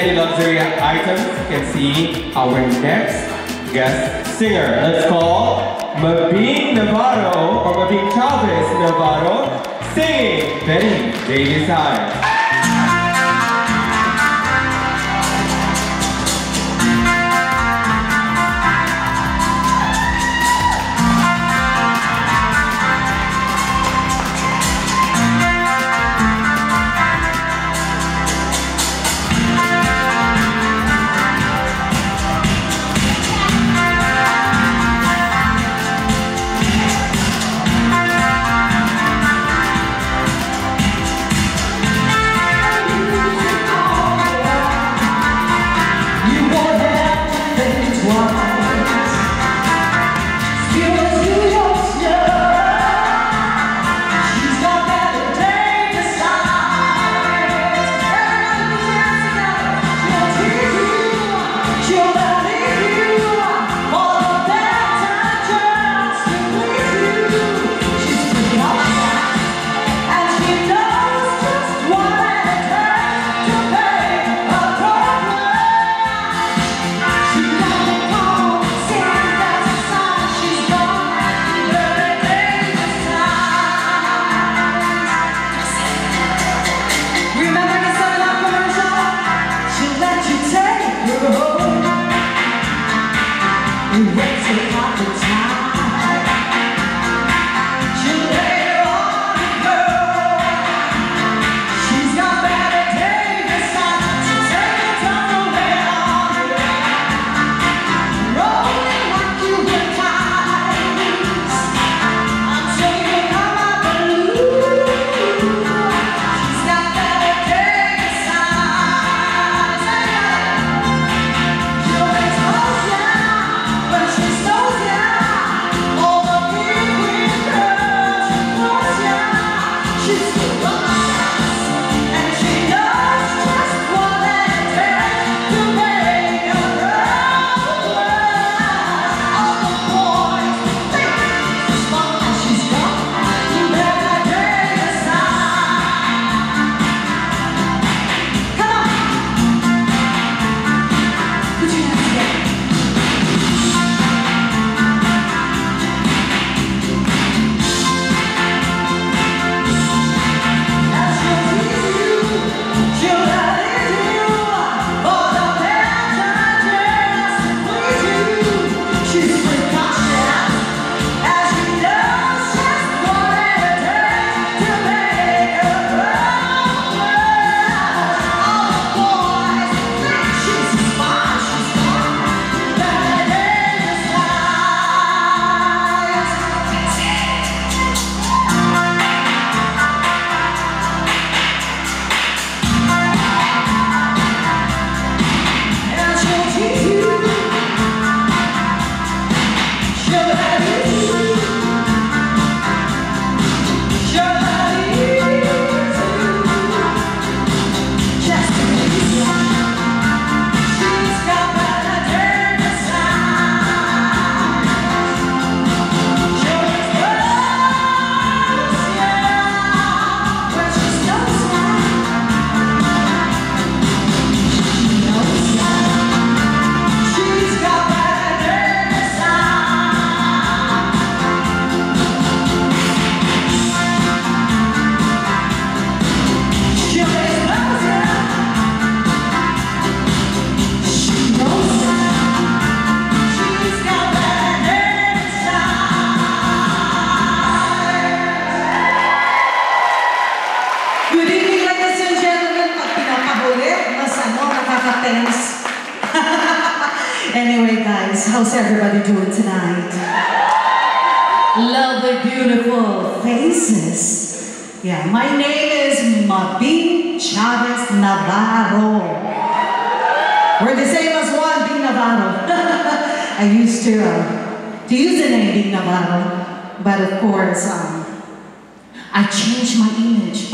many luxury items, you can see our next guest singer. Let's call Mabing Navarro, or Mabing Chavez Navarro, singing Betty Davis High. Anyway, guys, how's everybody doing tonight? Lovely, beautiful faces. Yeah, my name is Mabing Chavez Navarro. We're the same as one, Bing Navarro. I used to use the name Bing Navarro, but of course, I changed my image.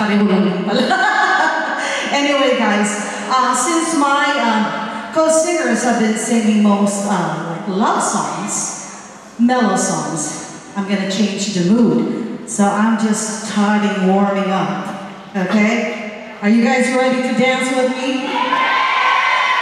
Anyway, guys, since my co-singers have been singing most like love songs, mellow songs, I'm gonna change the mood. So I'm just starting warming up, okay? Are you guys ready to dance with me?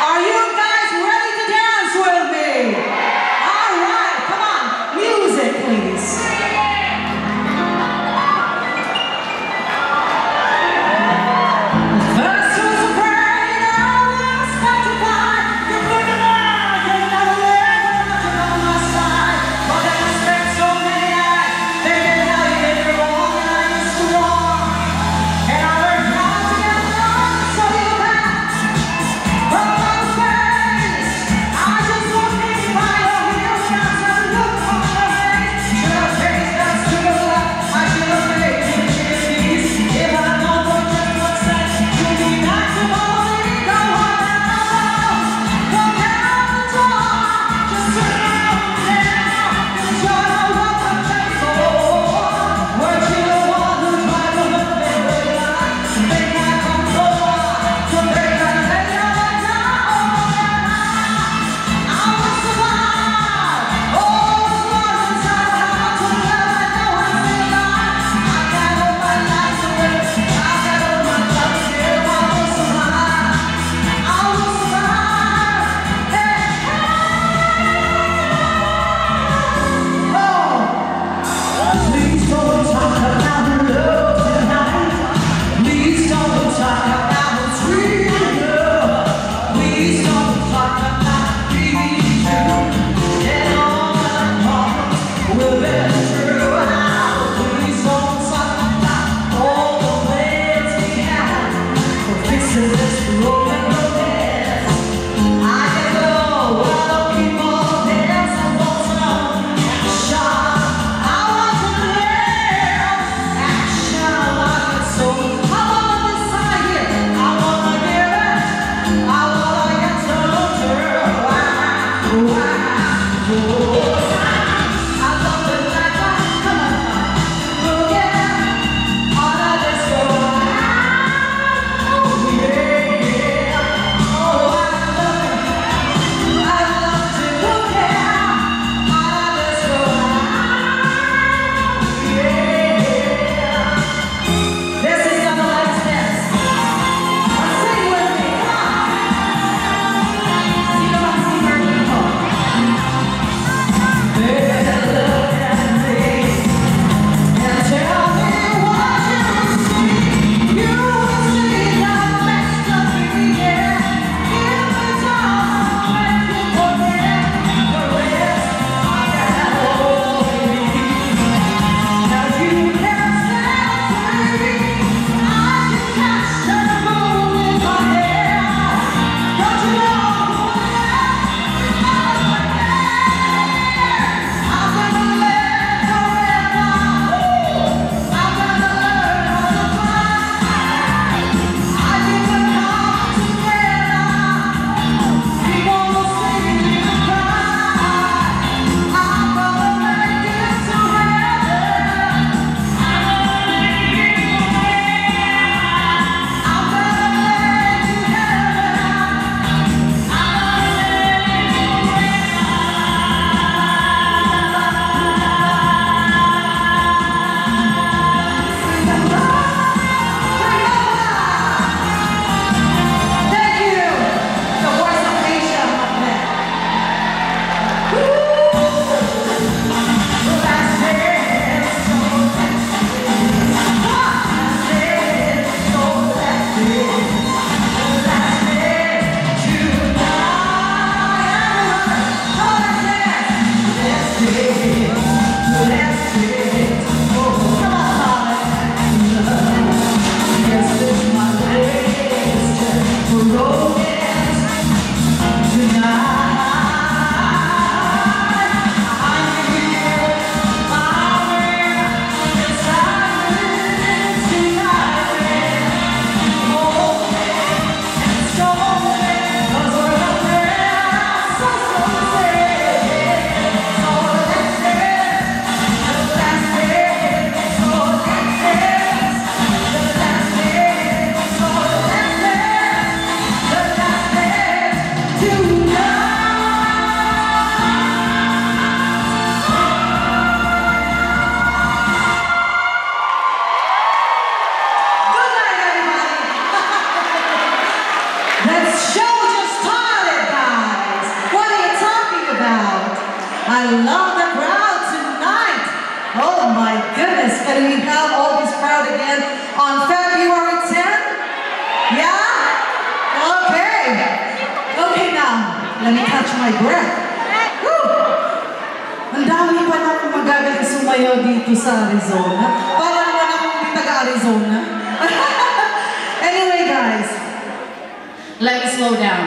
love the crowd tonight. Oh my goodness, can we have all this crowd again on February 10th? Yeah? Okay. Okay now, let me catch my breath. Woo! Ang dami pa na akong magagaling sumayaw dito sa Arizona. Parang naman akong hindi taga-Arizona. Anyway guys, let me slow down.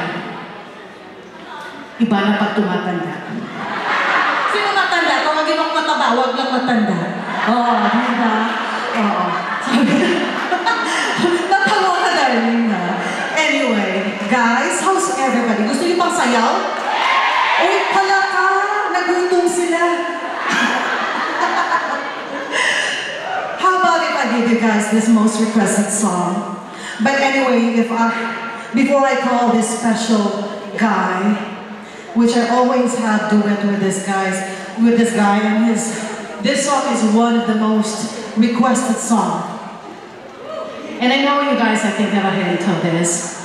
Iba na pag tumatanda. Sino matanda? Tawagin ako mataba, huwag lang matanda. Oo, diba? Oo. Sabi natawa ka darling na. Anyway, guys, how's everybody? Gusto niyo pang sayaw? Uy, pala ka! Nagutom sila. How about if I give you guys this most requested song? But anyway, before I call this special guy, which I always have duet with this guy, and this song is one of the most requested songs. And I know you guys, I think, have a hint of this.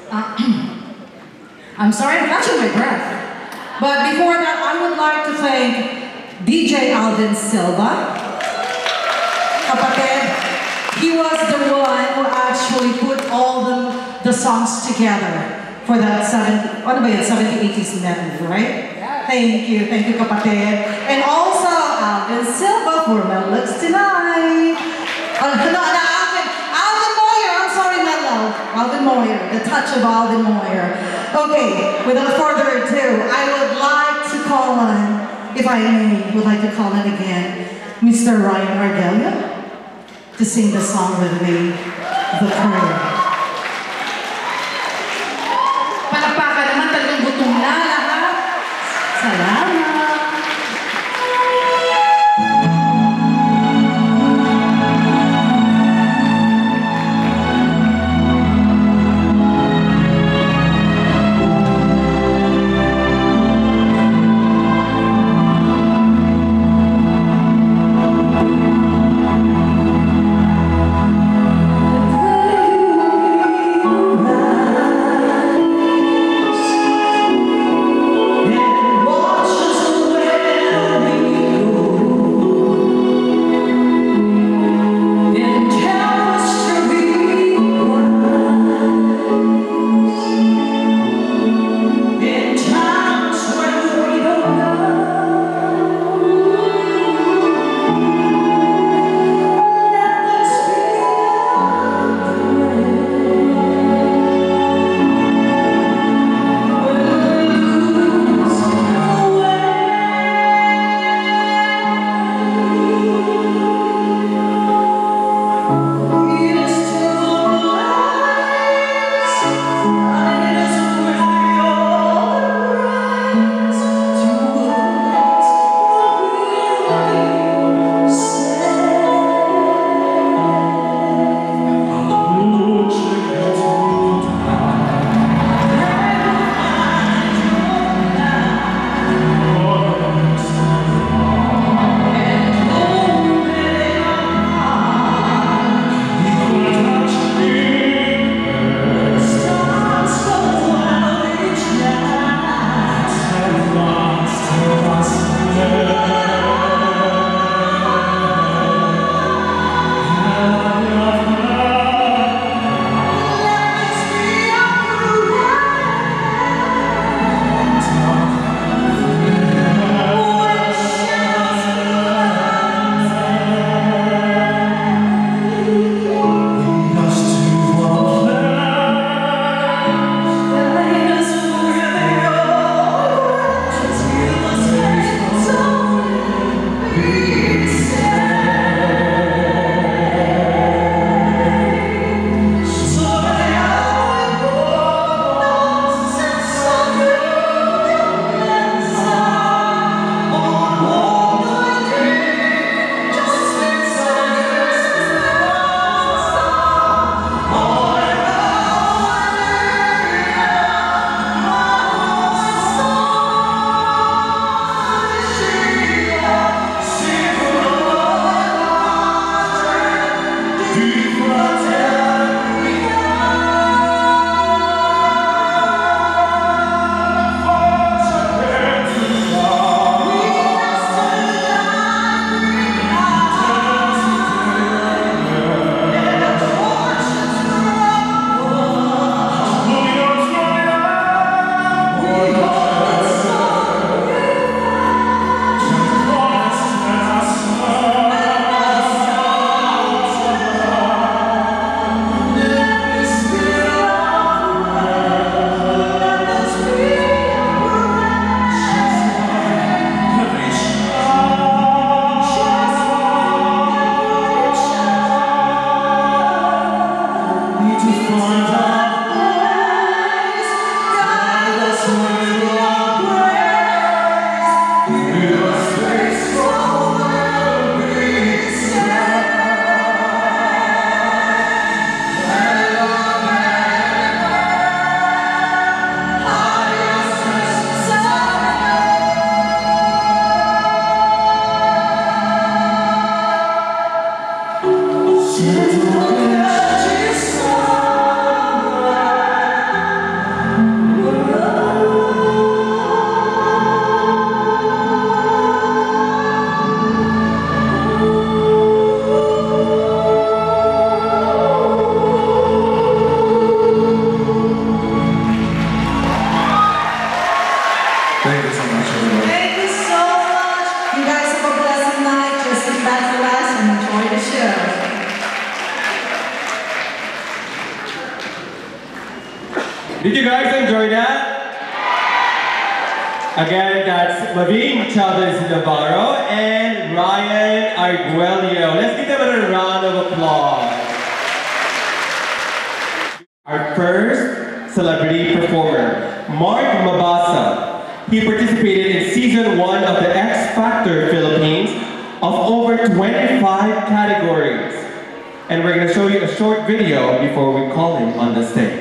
I'm sorry, I'm catching my breath. But before that, I would like to thank DJ Alvin Silva. Kapatid, he was the one who actually put all the songs together for that 70, 80s medley, right? Yeah. Thank you, kapatid. And also, Alvin Silva for My Looks Tonight. Alvin Moyer, I'm sorry, Mello. Alvin Moyer, the touch of Alvin Moyer. Okay, without further ado, I would like to call on, if I may, would like to call on again, Mr. Ryan Ardelia to sing the song with me, The Prayer. Palakpakan naman, talagang gutom na lahat. Salamat. Watch Again, that's Mavin Chavez Navarro and Ryan Arguello. Let's give them a round of applause. Our first celebrity performer, Mark Mabasa. He participated in season 1 of the X Factor Philippines of over 25 categories. And we're going to show you a short video before we call him on the stage.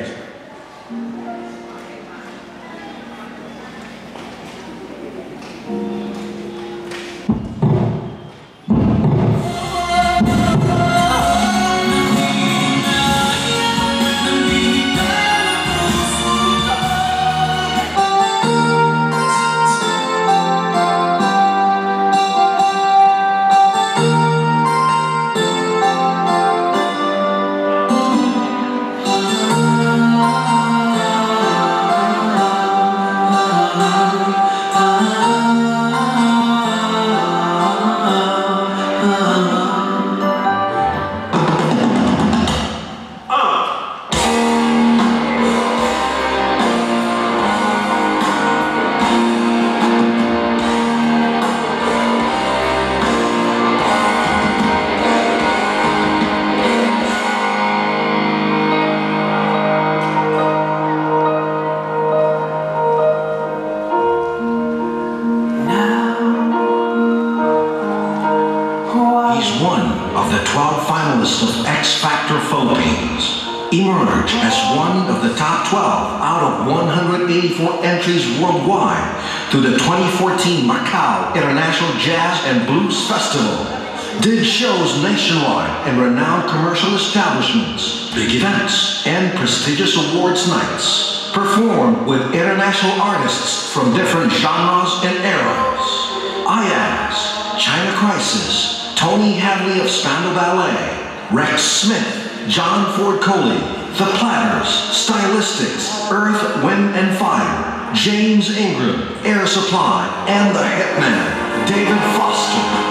Emerge as one of the top 12 out of 184 entries worldwide to the 2014 Macau International Jazz and Blues Festival. Did shows nationwide in renowned commercial establishments, big events, and prestigious awards nights. Performed with international artists from different genres and eras. IAS, China Crisis, Tony Hadley of Spandau Ballet, Rex Smith, John Ford Coley, The Platters, Stylistics, Earth, Wind and Fire, James Ingram, Air Supply, and the Hitman, David Foster.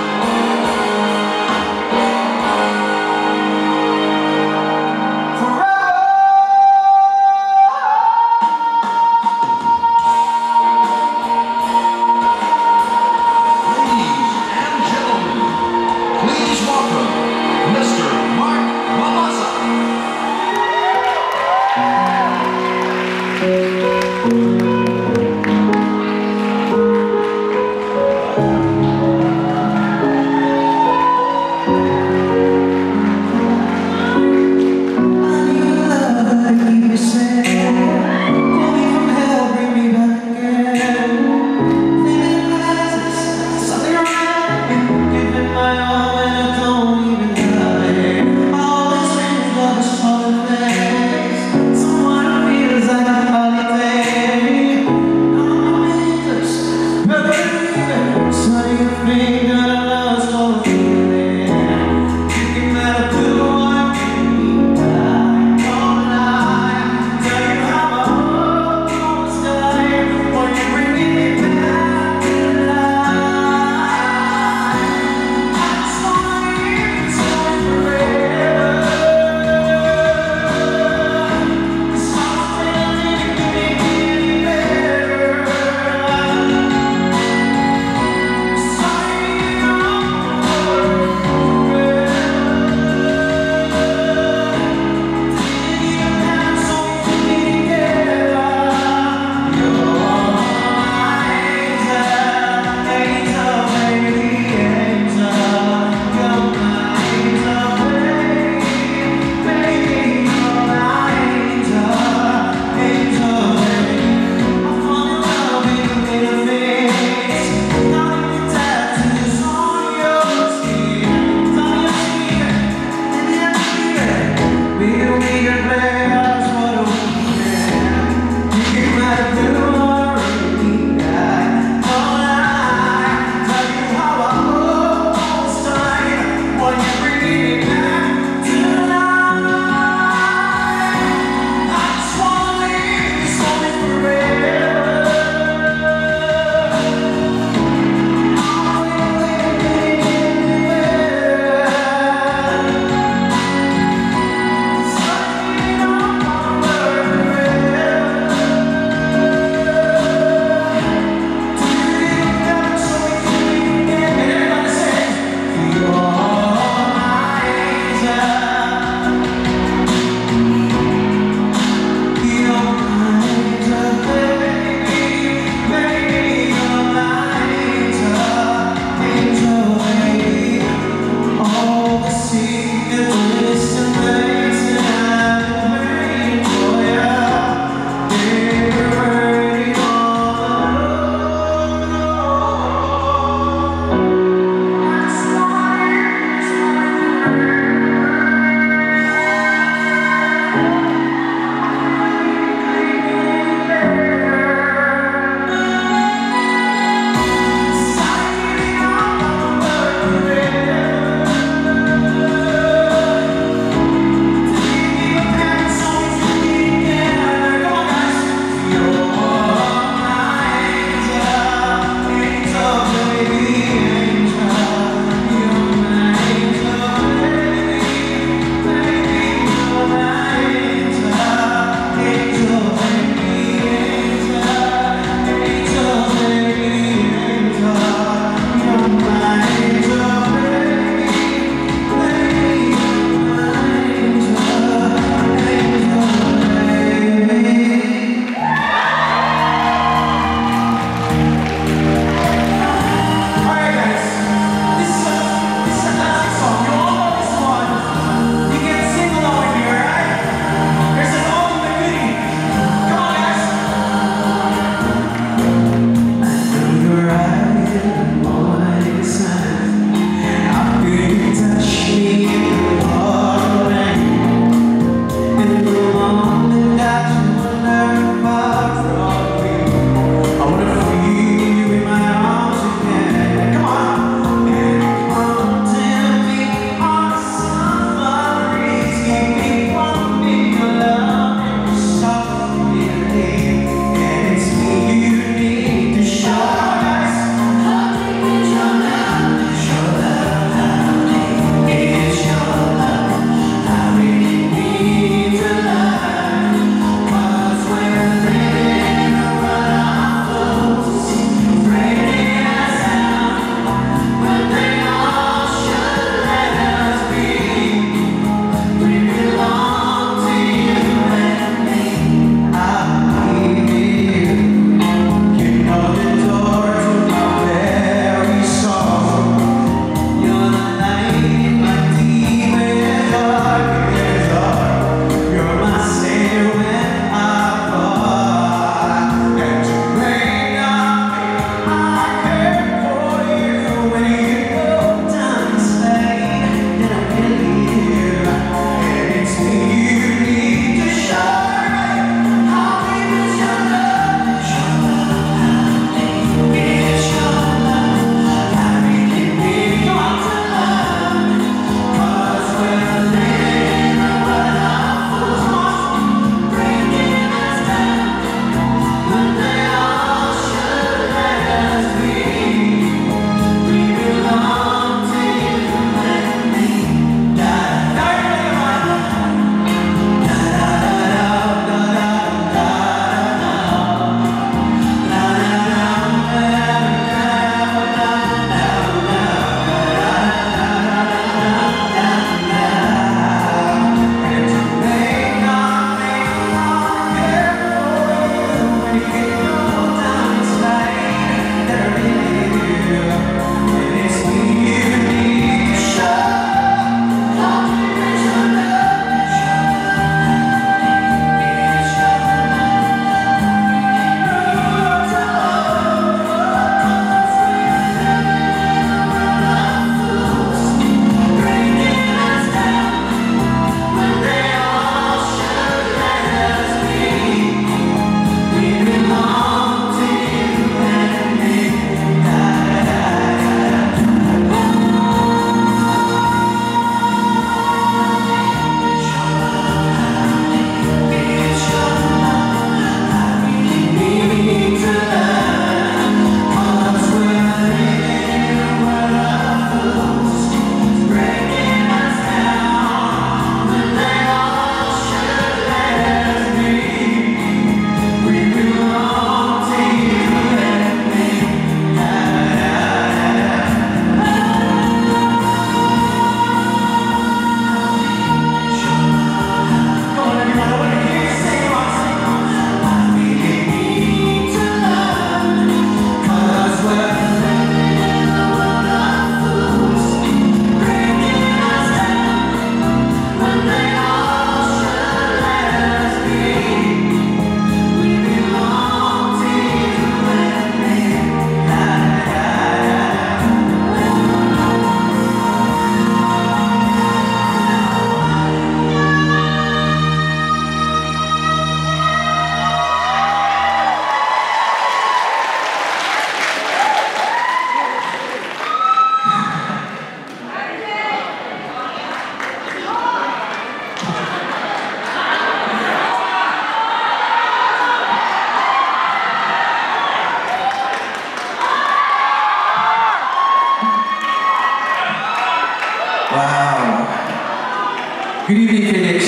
Good evening, Phoenix.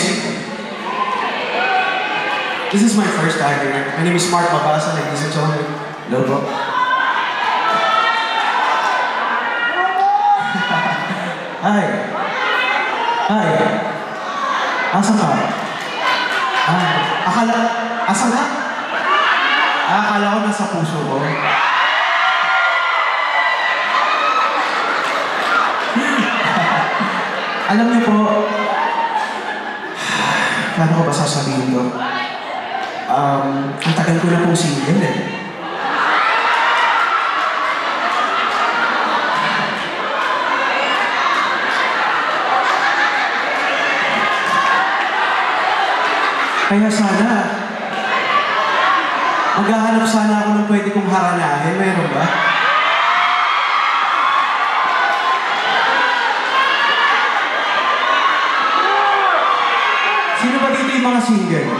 This is my first time here. My name is Mark Mabasa, ladies and gentlemen. Hello po. Hi. Hi. Asa ka? Asa ka? Akala ko nasa puso ko. Alam niyo po, paano ko ba sasabihin to? Ang tagal ko na pong single eh. Kaya sana, maghahanap sana ako ng pwede kong haranahin. Meron ba? Sino ba dito yung mga single?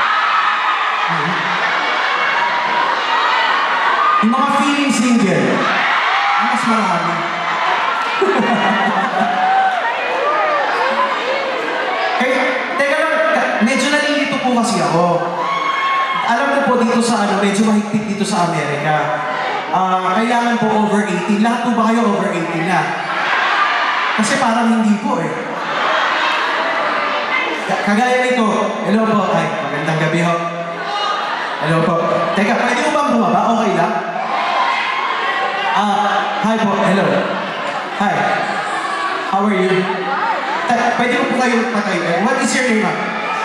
Yung mga feeling single, ang mas marami. Eh, teka lang, medyo nalilito po kasi ako. Alam ko po dito sa medyo mahigpit dito sa Amerika. Kailangan po over 18. Lahat po ba kayo over 18 na? Kasi parang hindi po eh. Kagaya nito, hello po, ay, magandang gabi ho. Hello po. Teka, pwede mo bang bumaba? Okay lang? Hi po, hello. Hi. How are you? Pwede mo po kayo patay. What is your name, ma'am?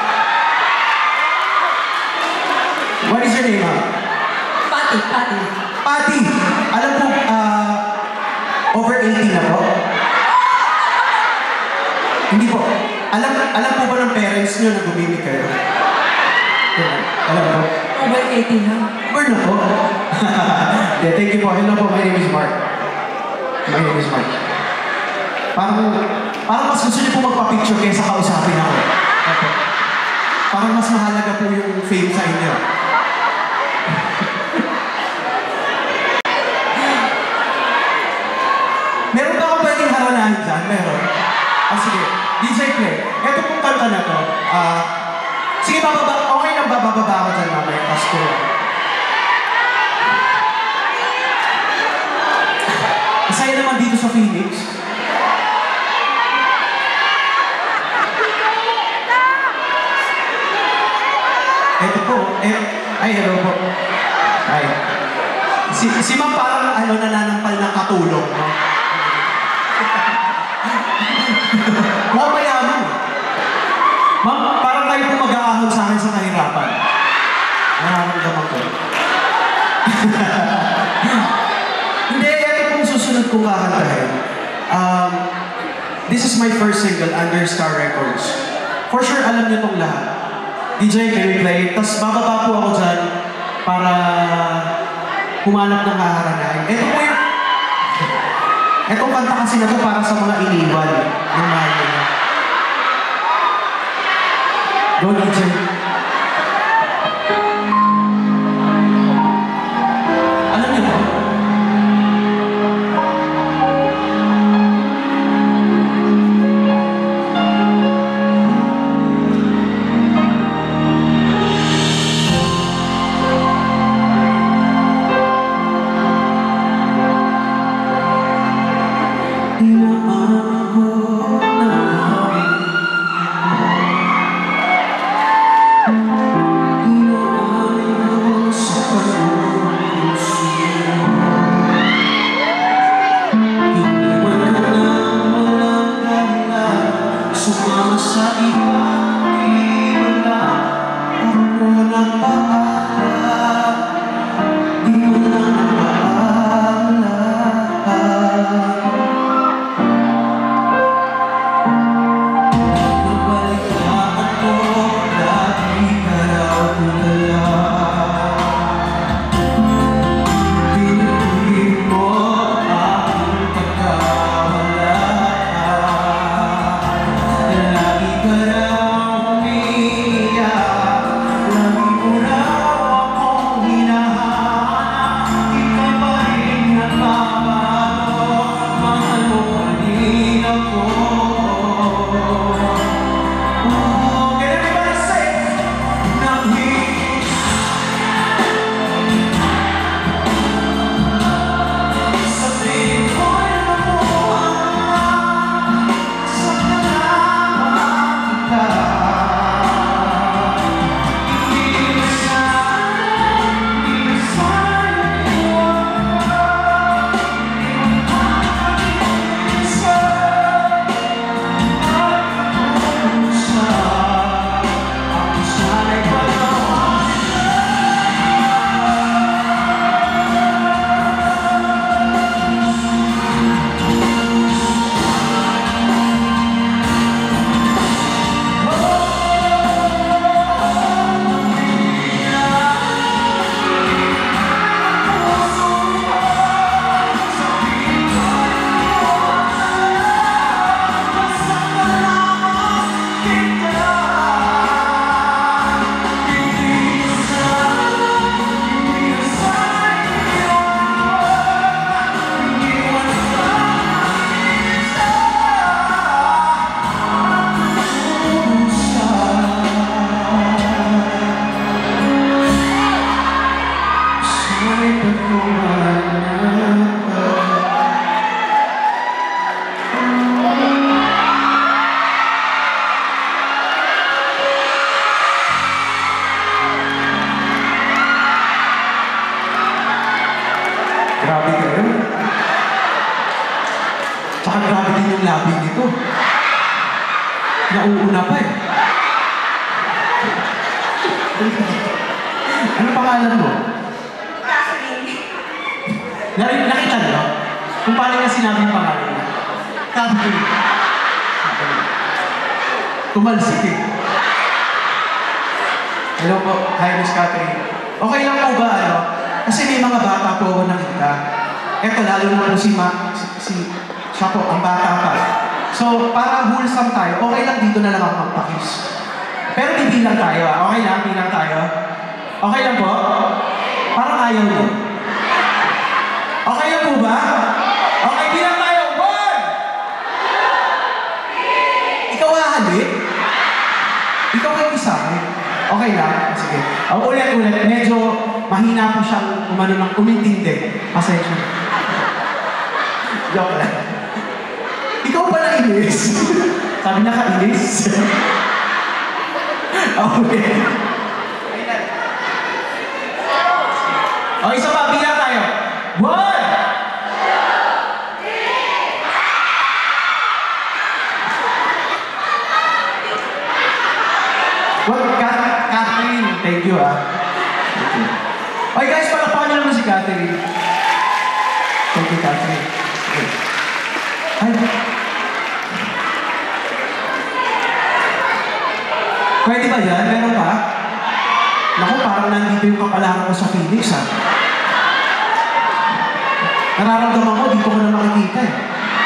What is your name, ma'am? Pati. Pati! Alam po, over 18 na po? Hindi po. Alam po ba ng parents niyo na gumimik kayo? Alam po? Over 18 na. Over na po. Yeah, thank you po. Hello po, my name is Mark. My name is Mark. Parang mas gusto niyo po magpa-picture kaysa kausapin ako. Parang mas mahalaga po yung fame sa inyo. Meron ba akong pwedeng haranahin dyan? Meron? Sige. DJ play. Ito pong kanta na to. Sige, okay lang ba? Bababa ako dyan mamaya. Pasko. Masaya naman dito sa Phoenix. Ito po. Ay, hello po. Ay. Si ma'am parang nananampal ng katulong. No? Mukhang mayaman. Ma'am, parang kayo po mag-aahon sa akin sa kahirapan. Nararamdaman ko. Hindi, ito pong susunod kong kakantahin. This is my first single under Star Records. For sure, alam niyo itong lahat. DJ, can we play? Tapos bababa po ako dyan para humanap ng haharanahin. Ito po yung... Itong kanta kasi na to para sa mga iniwan ng mahal nila. Go, DJ. Alam niyo ba? Grabe kayo. Tsaka grabe din yung labi nito. Nauuna pa eh. Ano pangalan mo? Nakita niyo? Kung paano nga sinabi yung pangalan niya. Catherine. Tumalsik eh. Hello po. Hi, Miss Catherine. Okay lang po ba, ano? Kasi may mga bata po ako nakita. Eto, lalo na po siya po, ang bata pa. So, para wholesome tayo, okay lang dito na lang ako magpakis. Pero bibilang tayo, ah. Okay lang, bilang tayo. Okay lang po? Parang ayaw niyo. Okay lang po ba? Okay, bilang tayo. 1! Ikaw hahalik? Ikaw kayo isa. Okay lang? Sige. Ulit. Medyo mahina po siyang umintindi. Pasensya. Joke lang. Ikaw pala inis. Sabi niya ka inis. Okay. O, isa pa, bilang tayo. 1! Catherine, thank you ah. Okay guys, palakpakan niyo naman si Catherine. Thank you, Catherine. Ay. Pwede ba yan? Meron pa? Naku, parang nandito yung kapalaran ko sa Phoenix ah. Nararamdaman ko, dito ko na makikita eh.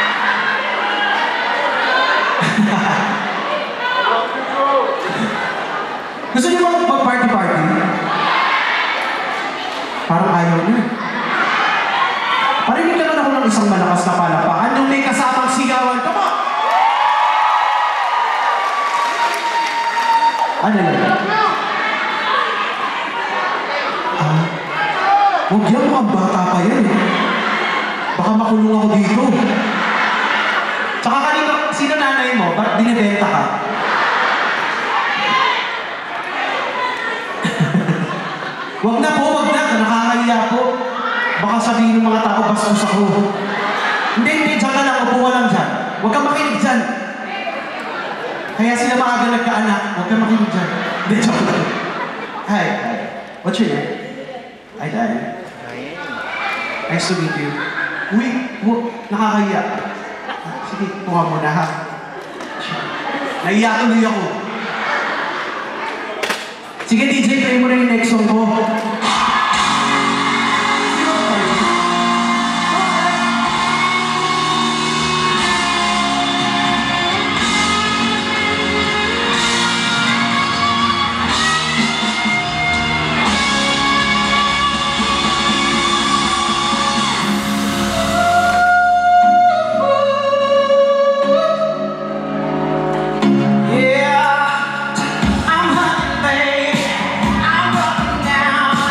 Gusto niyo mag-party-party? Parang ayaw niyo. Parinig naman ako ng isang malakas na palakpakan yung may kasamang sigawan. Come on! Ano yan? Huwag yan, mukhang bata pa yan eh. Baka makulong ako dito. Tsaka kanina, sino nanay mo? Ba't binibenta ka? Wag na. Nakakahiya po. Baka sabihin ng mga tao, bastos ako. Hindi, dyan ka lang, upo ka lang dyan. Huwag kang makinig dyan. Kaya sila maaga nagkaanak, huwag kang makinig dyan. Hindi, joke lang. Hi. What's your name? Hi, Diane. Nice to meet you. Uy, nakakahiya. Sige, tuwa mo na ha. Nahiya tuloy ako. Sige, DJ, play mo na yung next song ko. Yeah, I'm hunting, babe. I'm walking down.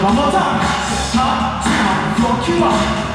One more time. Top down, rock you up.